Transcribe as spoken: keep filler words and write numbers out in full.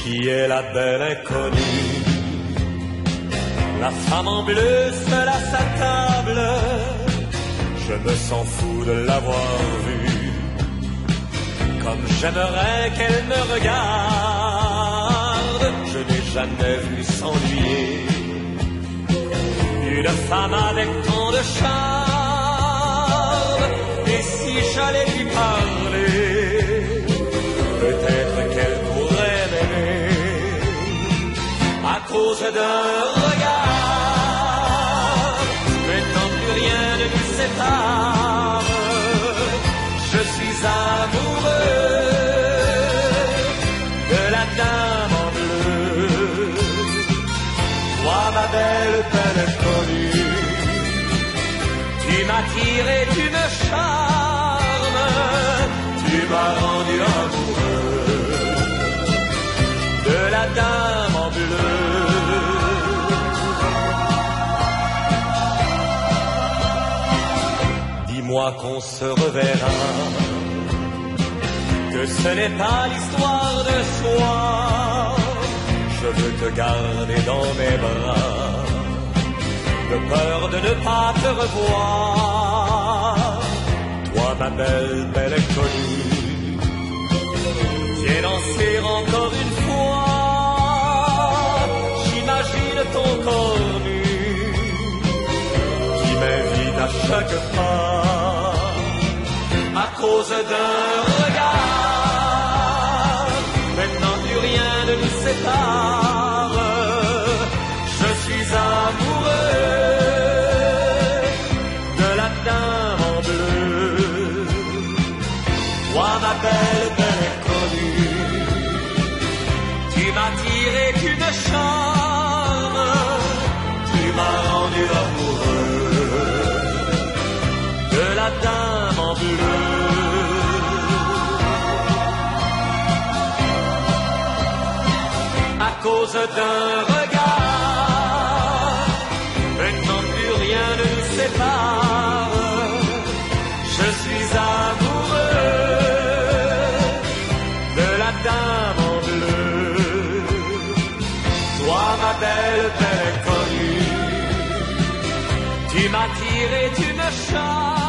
Qui est la belle inconnue? La femme en bleu seule à sa table. Je me sens fou de l'avoir vue. Comme j'aimerais qu'elle me regarde. Je n'ai jamais vu s'ennuyer une femme avec tant de charme. Et si j'allais lui parler, peut-être qu'elle pourrait m'aimer. À cause d'un regard, maintenant plus rien ne nous sépare. Je suis amoureux de la dame en bleu. Toi, ma belle, belle inconnue, tu m'attires et tu me charmes. Tu m'as rendu amoureux de la dame en bleu. Dis-moi qu'on se reverra, que ce n'est pas l'histoire de soi. Je veux te garder dans mes bras, de peur de ne pas te revoir. Toi, ma belle, belle inconnue, viens danser encore une fois. J'imagine ton corps nu qui m'invite à chaque pas. À cause d'un regard, maintenant plus rien ne nous sépare. Je suis amoureux de la dame en bleu. Toi, ma belle, belle inconnue, tu m'attires et tu me charmes. Tu m'as rendu amoureux de la dame en bleu. À cause d'un regard, maintenant plus rien ne nous sépare. Je suis amoureux de la dame en bleu. Toi, ma belle, belle inconnue, tu m'attires et tu me charmes.